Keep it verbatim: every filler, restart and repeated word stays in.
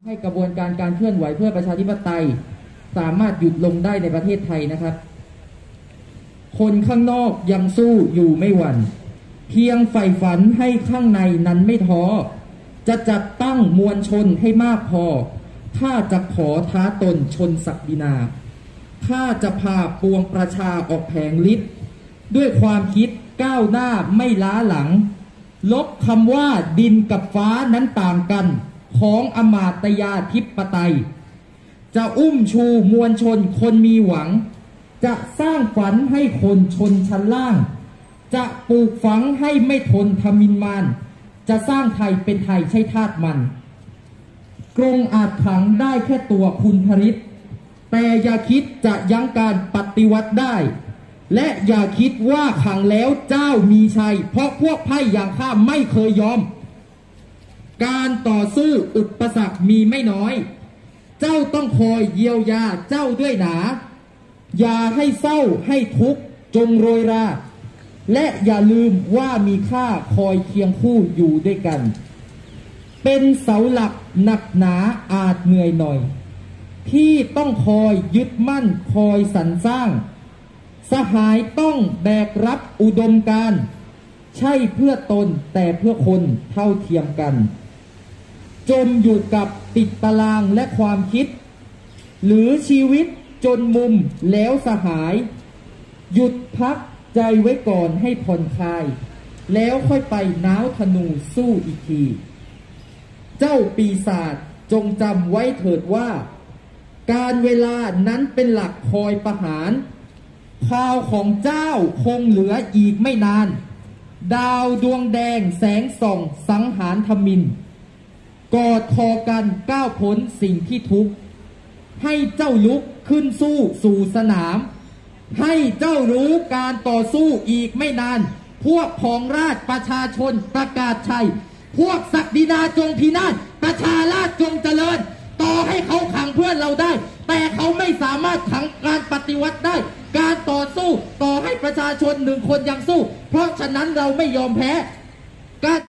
ให้กระบวนการการเคลื่อนไหวเพื่อประชาธิปไตยสามารถหยุดลงได้ในประเทศไทยนะครับคนข้างนอกยังสู้อยู่ไม่หวั่นเพียงใฝ่ฝันให้ข้างในนั้นไม่ท้อจะจัดตั้งมวลชนให้มากพอถ้าจะขอท้าตนชนศักดินาถ้าจะพาปวงประชาออกแผงฤทธิ์ด้วยความคิดก้าวหน้าไม่ล้าหลังลบคำว่าดินกับฟ้านั้นต่างกันของอมาตยาธิปไตยจะอุ้มชูมวลชนคนมีหวังจะสร้างฝันให้คนชนชั้นล่างจะปลูกฝังให้ไม่ทนทมินมานจะสร้างไทยเป็นไทยใช่ทาสมันกรงอาจขังได้แค่ตัวคุณพริตแต่อย่าคิดจะยั้งการปฏิวัติได้และอย่าคิดว่าขังแล้วเจ้ามีชัยเพราะพวกไพ่อย่างข้าไม่เคยยอมการต่อสู้อุปสรรคมีไม่น้อยเจ้าต้องคอยเยียวยาเจ้าด้วยหนาอย่าให้เศร้าให้ทุกข์จงโรยราและอย่าลืมว่ามีค่าคอยเคียงคู่อยู่ด้วยกันเป็นเสาหลักหนักหนาอาจเหนื่อยหน่อยที่ต้องคอยยึดมั่นคอยสรรสร้างสหายต้องแบกรับอุดมการณ์ใช่เพื่อตนแต่เพื่อคนเท่าเทียมกันจมอยู่กับติดตารางและความคิดหรือชีวิตจนมุมแล้วสหายหยุดพักใจไว้ก่อนให้ผ่อนคลายแล้วค่อยไปน้าวธนูสู้อีกทีเจ้าปีศาจจงจำไว้เถิดว่าการเวลานั้นเป็นหลักคอยประหารข่าวของเจ้าคงเหลืออีกไม่นานดาวดวงแดงแสงส่องสังหารทมิฬกอดคอกันก้าวพ้นสิ่งที่ทุกข์ให้เจ้าลุกขึ้นสู้สู่สนามให้เจ้ารู้การต่อสู้อีกไม่นานพวกของราชประชาชนประกาศชัยพวกศักดินาจงพินาศประชาราชจงเจริญต่อให้เขาขังเพื่อนเราได้แต่เขาไม่สามารถขังการปฏิวัติได้การต่อสู้ต่อให้ประชาชนหนึ่งคนยังสู้เพราะฉะนั้นเราไม่ยอมแพ้การ